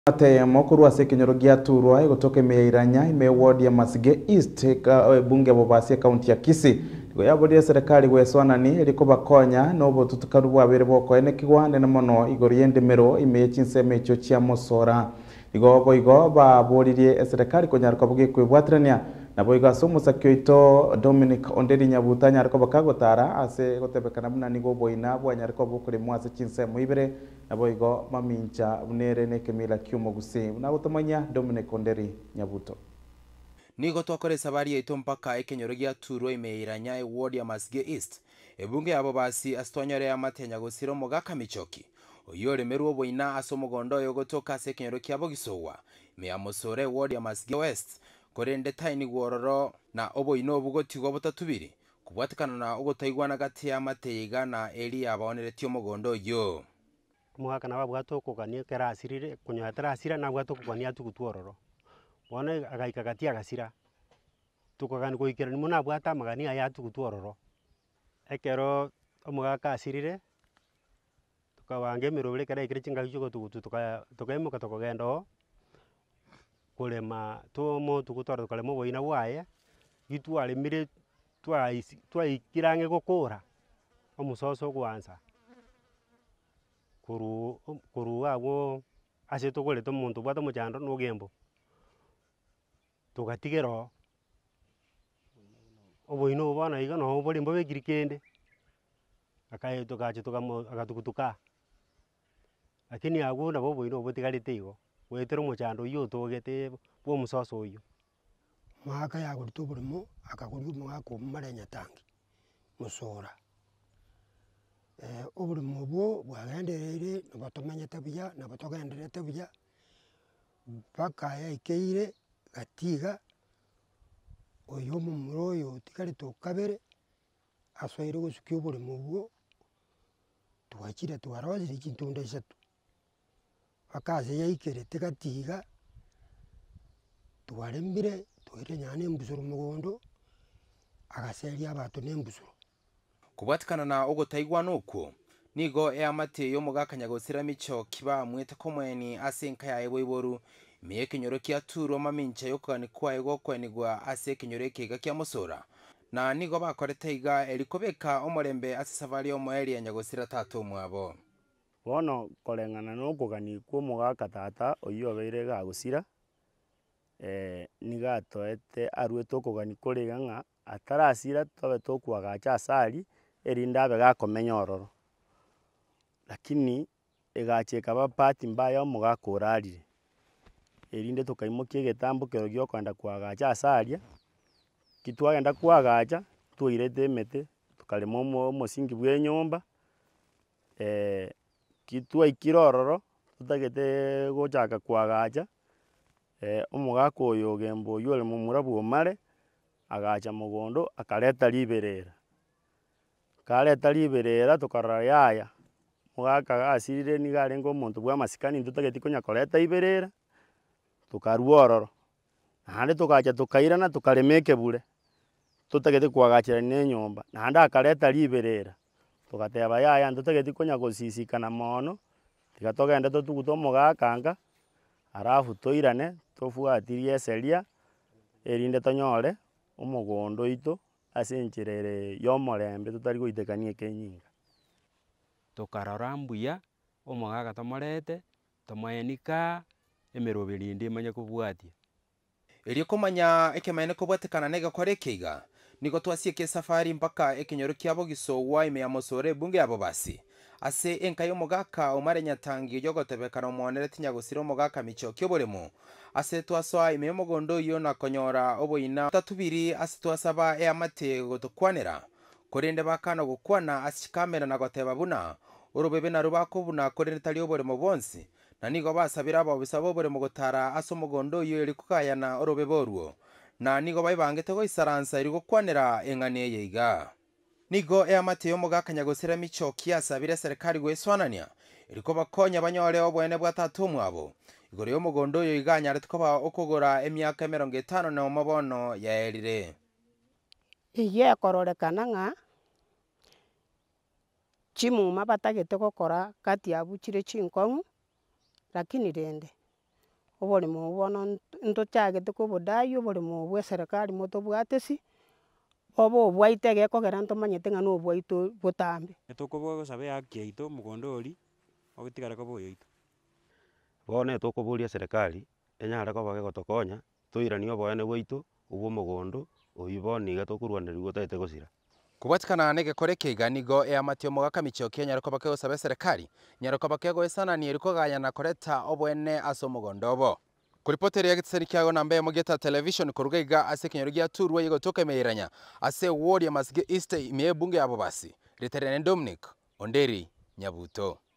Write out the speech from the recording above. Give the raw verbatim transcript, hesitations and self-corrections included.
Ate mokuru ase kinyoro gia turwa igotoke meiranya ime ward ya Masige East bunge bobasi county ya Kisii go yabodi serikali gweswanani eliko bakonya nobo tutukaru bwabere boko ene kigwane na mono igoriende mero ime chinseme icho chia mosora igo boigo baboririe serikali konyaruka buge kwebwatrania na boigo asomusakyo ito Dominic Onderi Nyabutanya ariko bakagotara ase gotebekana buna nigo boina bwanyariko bukuri mwase chinseme ibere na boigo mamincha bunere ne kemila kyumo gusi na gutomanya Dominic Onderi Nyabuto nigo twakore sabari ito mpaka ekenyoro gia turo imeiranya e ward ya Masige East ebunge abo basi astonyore ya matenya gusiro mogaka michoki oyore meruo boina asomogondo yogotoka ase ekenyoro kiabo gisowa me amosore ward ya Masige West korende taini gwororo na oboino obugotigo botatubiri kubwatikana na ogotaigwana gati ya mateiga na eri abaoneretio mogondo yo mwaka na babwato kokania kerasirire kunya terasira na bwato kokania tukutwororo bona agaika gati agasira tukagani goikera nimo na bwata magani aya tukutwororo ekero omugaka asirire tukawange mirobire kare ikire chinga cyo tukutu tuka tukaemuka tukogendo kulema tomo tukutwara tukalemo boina bwaye gitware mire twa twa ikirange gokora omusoso gwanza kuru kuru abo ase tugore to muntu bwato mujando no gembo tugatigero oboino bana iga no bori mbobe kirikende akaye tukache tukamo akatukutuka lakini agu na boboino botigarite igo wetero mujando yo togete bwo musoso uyu mwaka ya gurito burimo akaguru mwaka marenya tangi musora eh oburimo bwo bwagenderere nabatomenya tabuya nabatogendere tabuya paka ya ikeire gatiga oyo mumuro yo tikari to kabere asoire gusukyo burimo bwo twakira twaroze ikintunde shatu akaze ya ikere tikatiga twarembire twire nyane mbusuru mugondo agaseri abato nembusuru kubwatikana na ogotaigwa nuko nigo e amate yo mugakanya gosira micho kiba mwete komweni asenka ya ebo iboru miye kinyoro kia turo mamincha yo kani kwa ego kwenigwa ase kinyoro kiga kia musora na nigo bakorete iga elikobeka omorembe ase savari omoeri ya nyagosira tatu mwabo bono korengana no kugani kwa mugaka tata oyo beire ga gusira eh niga toete arweto kugani korega nga atarasira tobe tokwaga cha asali erinda abe gakomenya ororo lakini egacheka ba party mbaya omugakorarire erinde tukaimokie getambo kero gyo kwenda kwagacha asalia kitwagenda kwagacha tuirete emete tukalemo omosingi bwe nyomba eh kitwa ikirororo tutagete gochaka kwagacha eh omugaka oyo gembo yole mumurabu omare agacha mugondo akareta liberera kareta liberera tukarara yaya mugaka asirire ni gare ngo muntu bwa masikani ntutageti konya koreta iberera tukaruororo nande tukacha tukairana tukaremeke bure tutagete kwagachira ne nyomba nande akareta liberera tugateba yaya ntutageti konya gosisikana mono tigatogenda tutuguto mugakanga arafu toirane tofuatirie seria erinde tonyore omugondo ito asencherere yomorembe tutari goitekanie kenyinga tukarora mbuya omugaka tomorete tomoenika emeroberi ndi manya kubwatia eri komanya ekemaine kubwatikana nega kore kiga nigo twasiye ke safari mpaka ekenyoro kiabo gisowa ime amosore bunge abo basi ase enka yo mugaka omare nyatangi yogotebekana omonere tinya gusira mugaka micho kyoboremo ase twasoa ime mogondo yo na konyora oboina tatubiri ase twasaba e amate gotokwanera korende bakana gukwana ase kamera na goteba buna urubebe na rubako buna korende tali oboremo bonsi na nigo basabira abo bisabo oboremo gotara ase mogondo yo eri kukayana urubebe oruo na nigo baibangete go isaransa eri gukwanera engane yeiga nigo e amate yo mugakanya gosira micho kiasabire serikali gweswanania eriko bakonya banyore obwene bwa tatu mwabo igore yo mugondo yo iganya retkoba okogora emyaka mirongo itano na omabono yaerire iye kororekana nga chimu mabatagete gokora kati abuchire chinkong'u lakini rende oboremo bono ntochagete kobodai oboremo bwa eserikari motobwatesi obo obwaite gekogera ntomanyete ng'a na obwaito botambe. Tokobogosabe haki yaito mogondo oria ogotigara koba oyoito. Bono tokoboria serikali enyare koba gegotokonya toiranie oboene bwaito obwa omogondo oywo bono iga tokorwaneria gotagete gosira. Kubwatikana na egekore keiga nigo eamatio omogaka michoki enyare koba kegosaba eserikari nyare koba kegoesanania eri kogayana koreta obwene ase omogondo obo. Kuripoteria egetisani kiago namba emo geta television koruga iga ase ekenyoro giaturwa igotoka emeiranya ase ward ya Masige East ime ebunge abo basi. Riterene Dominic Onderi Nyabuto.